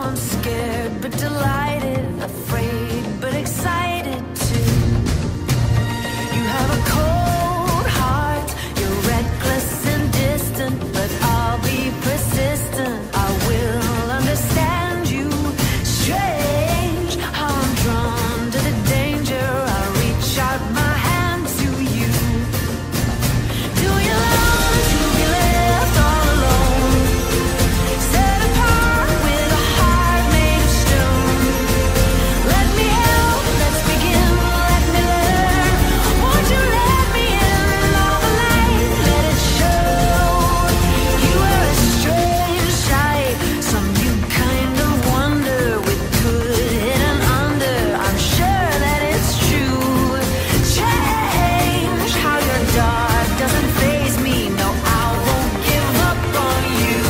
I'm scared but delighted, afraid but excited too. You have a cold heart, you're reckless and distant, but I'll be persistent. I will understand you. Strange how I'm drawn to the danger. I reach out my hand to you. Do you long to be left all alone, set apart with a heart made of stone? Let me help, let's begin, let me learn. Won't you let me in all the light, let it show. You are a strange sight, some new kind of wonder with good hidden under. I'm sure that it's true. Change how you're dark doesn't faze me. No, I won't give up on you.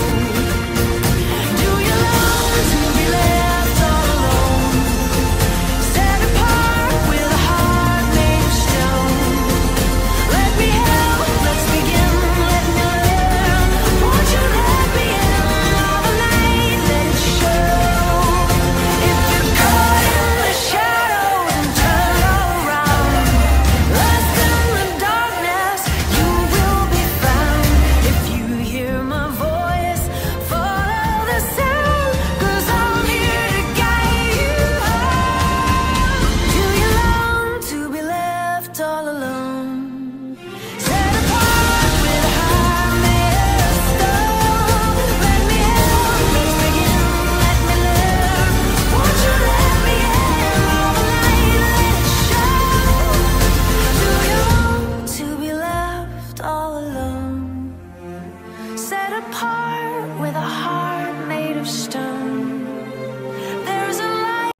Do you long to be left all alone, set apart with a heart made of stone? Let me help, let's begin, let me learn. Won't you let me in all the night, let it show. If you're caught in the shadows and turn around, lost in the darkness, you will be found. If you hear my voice, follow the sound, 'cause I'm here to guide you home. Do you long to be left all alone, set apart with a heart made of stone? Let me help, let's begin, let me learn. Won't you let me in all the night, let it show. Do you want to be left all alone, set apart with a heart made of stone? There's a light.